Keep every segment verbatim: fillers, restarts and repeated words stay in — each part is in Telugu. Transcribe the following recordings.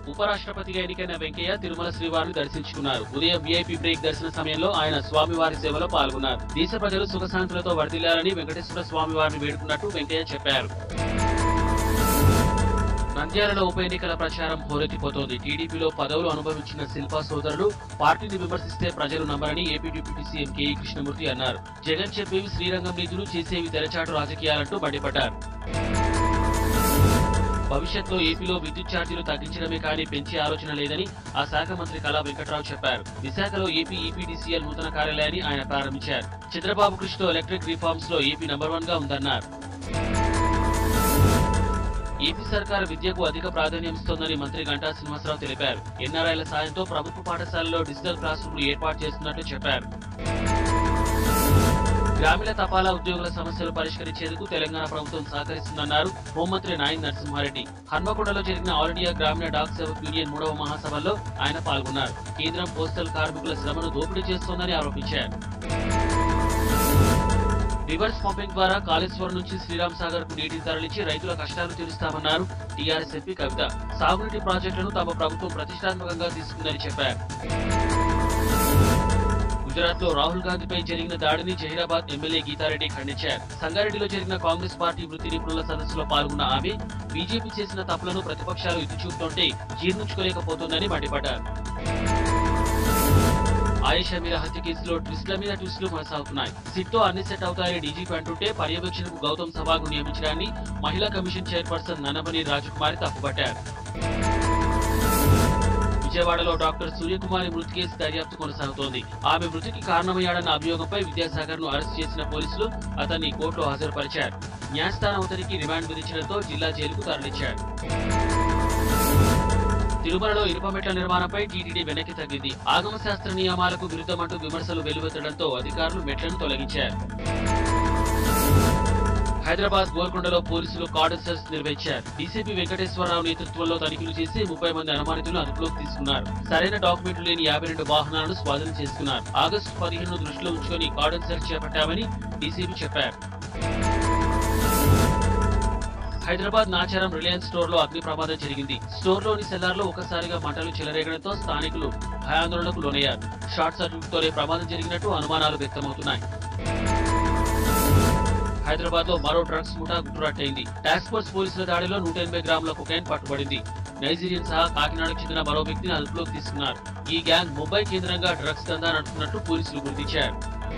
ఉపరాష్ట్రపతిగా ఎన్నికైన వెంకయ్య తిరుమల శ్రీవారిని దర్శించుకున్నారు. ఉదయం వీఐపీ బ్రేక్ దర్శన సమయంలో ఆయన స్వామివారి సేవలో పాల్గొన్నారు. దేశ ప్రజలు సుఖశాంతులతో వర్ధిల్లాలని వెంకటేశ్వర స్వామివారిని వేడుకున్నట్టు వెంకయ్య చెప్పారు. నంద్యాలలో ఉప ఎన్నికల ప్రచారం హోరెత్తిపోతోంది. టీడీపీలో పదవులు అనుభవించిన శిల్పా సోదరులు పార్టీని విమర్శిస్తే ప్రజలు నమ్మరని AP deputy CM KE Krishnamurthy అన్నారు. జగన్ చెప్పేవి శ్రీరంగం నిధులు, చేసేవి తెరచాటు రాజకీయాలంటూ మండిపడ్డారు. భవిష్యత్తులో ఏపీలో విద్యుత్ ఛార్జీలు తగ్గించడమే కానీ పెంచే ఆలోచన లేదని ఆ శాఖ మంత్రి కళా వెంకట్రావు చెప్పారు. విశాఖలో ఏపీ ఈపీడీసీఎల్ నూతన కార్యాలయాన్ని ఆయన ప్రారంభించారు. చంద్రబాబు కృషితో ఎలక్ట్రిక్ రిఫార్మ్స్ లో ఏపీ నంబర్ వన్ గా ఉందన్నారు. ఏపీ సర్కార్ విద్యకు అధిక ప్రాధాన్యం ఇస్తోందని మంత్రి గంటా శ్రీనివాసరావు తెలిపారు. ఎన్ఆర్ఐల సాయంతో ప్రభుత్వ పాఠశాలలో డిజిటల్ క్లాస్ రూమ్లు ఏర్పాటు చేస్తున్నట్లు చెప్పారు. గ్రామీణ తపాలా ఉద్యోగుల సమస్యలు పరిష్కరించేందుకు తెలంగాణ ప్రభుత్వం సహకరిస్తుందన్నారు హోంమంత్రి నాయన్ నరసింహారెడ్డి. హన్మకొండలో జరిగిన all India Gramin Dak Sevak union మూడవ మహాసభలో ఆయన పాల్గొన్నారు. కేంద్రం పోస్టల్ కార్మికుల శ్రమను దోపిడీ చేస్తోందని ఆరోపించారు. రివర్స్ పంపింగ్ ద్వారా కాళేశ్వరం నుంచి శ్రీరామ్ సాగర్ కు నీటిని తరలించి రైతుల కష్టాలు తీరుస్తామన్నారు టీఆర్ఎస్ ఎంపీ కవిత. సాగునీటి ప్రాజెక్టులను తమ ప్రభుత్వం ప్రతిష్టాత్మకంగా తీసుకుందని చెప్పారు. గుజరాత్ లో రాహుల్ గాంధీపై జరిగిన దాడిని జహీరాబాద్ ఎమ్మెల్యే గీతారెడ్డి ఖండించారు. సంగారెడ్డిలో జరిగిన కాంగ్రెస్ పార్టీ వృత్తి నిపుణుల సదస్సులో పాల్గొన్న ఆమె బీజేపీ చేసిన తప్పులను ప్రతిపక్షాలు ఎత్తి చూపుతుంటే జీర్ణించుకోలేకపోతోందని మండిపడ్డారు. ఆయేషా మీరా హత్య కేసులో ట్విస్ట్ల మీద ట్విస్టులు కొనసాగుతున్నాయి. సిట్తో అన్ని సెట్ అవుతాయని డీజీపీ అంటుంటే పర్యవేక్షణకు గౌతమ్ సవాగ్ను నియమించడాన్ని మహిళా కమిషన్ చైర్పర్సన్ నన్నమణి రాజకుమారి తప్పుపట్టారు. విజయవాడలో డాక్టర్ సూర్యకుమారి మృతి కేసు దర్యాప్తు కొనసాగుతోంది. ఆమె మృతికి కారణమయ్యాడన్న అభియోగంపై విద్యాసాగర్ ను అరెస్ట్ చేసిన పోలీసులు అతన్ని కోర్టులో హాజరుపరిచారు. న్యాయస్థానం అతనికి రిమాండ్ విధించడంతో జిల్లా జైలుకు తరలించారు. తిరుమలలో ఇనుపమెట్ల నిర్మాణంపై టీటీడీ వెనక్కి తగ్గింది. ఆగమ శాస్త్ర నియమాలకు విరుద్ధమంటూ విమర్శలు వెలువెత్తడంతో అధికారులు మెట్లను తొలగించారు. హైదరాబాద్ గోల్కొండలో పోలీసులు కార్డన్ సెర్చ్ నిర్వహించారు. డీసీపీ వెంకటేశ్వరరావు నేతృత్వంలో తనిఖీలు చేసి ముప్పై మంది అనుమానితులను అదుపులోకి తీసుకున్నారు. సరైన డాక్యుమెంట్లు లేని యాభై రెండు వాహనాలను స్వాధీనం చేసుకున్నారు. ఆగస్టు పదిహేను దృష్టిలో ఉంచుకొని కార్డన్ సెర్చ్ చేపట్టామని డీసీపీ చెప్పారు. హైదరాబాద్ నాచారం రిలయన్స్ స్టోర్ లో అగ్ని ప్రమాదం జరిగింది. స్టోర్ లోని సెల్లార్ లో ఒక్కసారిగా మంటలు చెలరేగడంతో స్థానికులు భయాందోళనకు లోనయ్యారు. షార్ట్ సర్క్యూట్ తోనే ప్రమాదం జరిగినట్టు అనుమానాలు వ్యక్తమవుతున్నాయి. హైదరాబాద్ లో మరో డ్రగ్స్ ముఠా గుట్టురట్టయింది. టాస్క్ ఫోర్స్ పోలీసుల దాడిలో నూట ఎనభై గ్రాముల కొకైన్ పట్టుబడింది. నైజీరియన్ సహా కాకినాడకు చెందిన మరో వ్యక్తిని అదుపులోకి తీసుకున్నారు. ఈ గ్యాంగ్ ముంబై కేంద్రంగా డ్రగ్స్ దందా నడుపుతున్నట్టు పోలీసులు గుర్తించారు.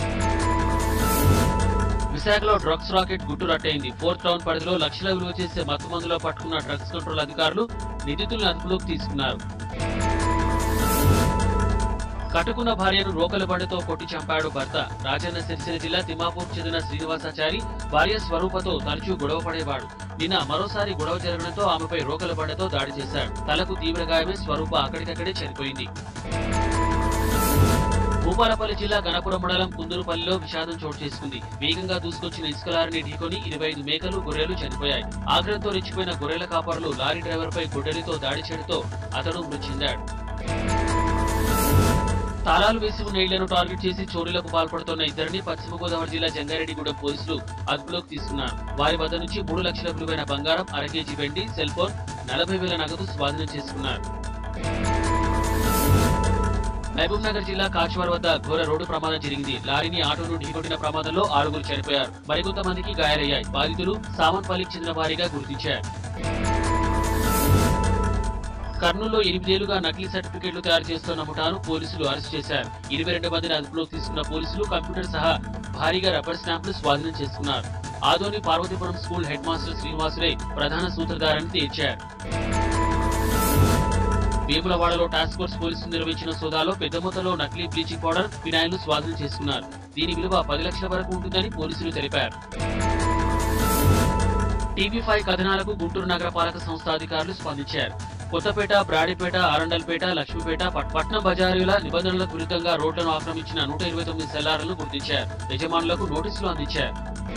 విశాఖలో డ్రగ్స్ రాకెట్ గుట్టురట్టయింది. ఫోర్త్ టౌన్ పరిధిలో లక్షల విలువ చేసే మత్తు మందులో పట్టుకున్న డ్రగ్స్ కంట్రోల్ అధికారులు నిందితులను అదుపులోకి తీసుకున్నారు. కట్టుకున్న భార్యను రోకల బండితో కొట్టి చంపాడు భర్త. రాజన్న సిరిసిల్ల జిల్లా తిమ్మాపూర్ చెందిన శ్రీనివాసాచారి భార్య స్వరూపతో తరచూ గొడవ పడేవాడు. నిన్న మరోసారి గొడవ జరగడంతో ఆమెపై రోకల బండితో దాడి చేశాడు. తలకు తీవ్ర గాయమై స్వరూప అక్కడికక్కడే చనిపోయింది. భూపాలపల్లి జిల్లా గణపురం మండలం కుందూరుపల్లిలో విషాదం చోటు చేసుకుంది. వేగంగా దూసుకొచ్చిన ఇసుక లారీని ఢీకొని ఇరవై ఐదు మేకలు గొర్రెలు చనిపోయాయి. ఆగ్రహంతో రెచ్చిపోయిన గొర్రెల కాపరులు లారీ డ్రైవర్ పై గొడ్డలితో దాడి చేయడంతో అతడు మృతి చెందాడు. తాళాలు వేసి ఉన్న ఇళ్లను టార్గెట్ చేసి చోరీలకు పాల్పడుతున్న ఇద్దరిని పశ్చిమ గోదావరి జిల్లా జంగారెడ్డిగూడెం పోలీసులు అదుపులోకి తీసుకున్నారు. వారి వద్ద నుంచి మూడు లక్షల విలువైన బంగారం, అర కేజీ వెండి, సెల్ ఫోన్, నలభై వేల నగదు స్వాధీనం చేసుకున్నారు. మహబూబ్ నగర్ జిల్లా కాచివార్ వద్ద ఘోర రోడ్డు ప్రమాదం జరిగింది. లారీని ఆటోను ఢీకొట్టిన ప్రమాదంలో ఆరుగురు చనిపోయారు. మరికొంతమందికి గాయాలయ్యాయి. బాధితులు సామన్పల్లికి చెందిన వారిగా గుర్తించారు. కర్నూలులో ఎనిమిదేళ్లుగా నకిలీ సర్టిఫికెట్లు తయారు చేస్తున్న ముఠాను పోలీసులు అరెస్ట్ చేశారు. ఇరవై రెండు మందిని అదుపులోకి తీసుకున్న పోలీసులు కంప్యూటర్ సహా భారీగా రబ్బర్ స్టాంపులు స్వాధీనం చేసుకున్నారు. Adoni Parvathipuram school head master శ్రీనివాసులే ప్రధాన సూత్రధారని తేల్చారు. వేములవాడలో టాస్క్ ఫోర్స్ పోలీసులు నిర్వహించిన సోదాలో పెద్ద మొత్తంలో నకిలీ బ్లీచింగ్ పౌడర్, ఫినాయిల్ ను స్వాధీనం చేసుకున్నారు. దీని విలువ పది లక్షల వరకు ఉంటుందని పోలీసులు తెలిపారు. టీవీ ఫైవ్ కథనాలకు గుంటూరు నగరపాలక సంస్థ అధికారులు స్పందించారు. కొత్తపేట, బ్రాడీపేట, అరండల్పేట, లక్ష్మీపేట, పట్నం బజారుల నిబంధనలకు విరుద్ధంగా రోడ్లను ఆక్రమించిన నూట ఇరవై తొమ్మిది సెల్లార్లను గుర్తించారు. యజమానులకు నోటీసులు అందించారు.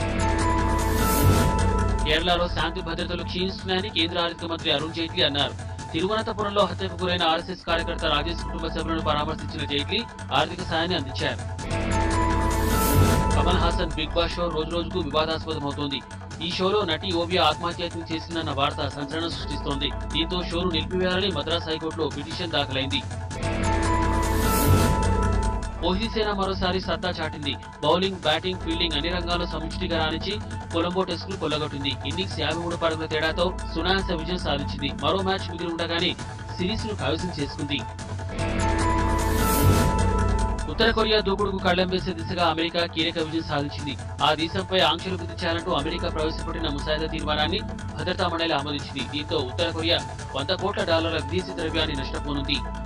కేరళలో శాంతి భద్రతలు క్షీణిస్తున్నాయని కేంద్ర ఆర్థిక మంత్రి అరుణ్ జైట్లీ అన్నారు. తిరువనంతపురంలో హత్యకు గురైన ఆర్ఎస్ఎస్ కార్యకర్త రాజేష్ కుటుంబ సభ్యులను పరామర్శించిన జైట్లీ ఆర్థిక సాయాన్ని అందించారు. Kamal Haasan Big Boss show రోజు రోజుకు వివాదాస్పదమవుతోంది. ఈ షోలో నటి ఓవియా ఆత్మహత్య చేసిందన్న వార్త సంచలనం సృష్టిస్తోంది. దీంతో షోను నిలిపివేయాలని మద్రాస్ హైకోర్టులో పిటిషన్ దాఖలైంది. కోహ్లీసేన మరోసారి సత్తా చాటింది. బౌలింగ్, బ్యాటింగ్, ఫీల్డింగ్ అన్ని రంగాల్లో సమిష్టిగా రాణించి కొలంబో టెస్టులు కొల్లగొట్టింది. ఇన్నింగ్స్ యాభై మూడు పరుగుల తేడాతో సునాయాస విజయం సాధించింది. మరో మ్యాచ్ మిగిలి ఉండగానే సిరీస్ ను కైవసం చేసుకుంది. ఉత్తర కొరియా దూకుడుకు కళ్లెం వేసే దిశగా అమెరికా కీలక విజయం సాధించింది. ఆ దేశంపై ఆంక్షలు విధించాలంటూ అమెరికా ప్రవేశపెట్టిన ముసాయిదా తీర్మానాన్ని భద్రతా మండలి ఆమోదించింది. దీంతో ఉత్తర కొరియా వంద కోట్ల డాలర్ల విదేశీ ద్రవ్యాన్ని నష్టపోనుంది.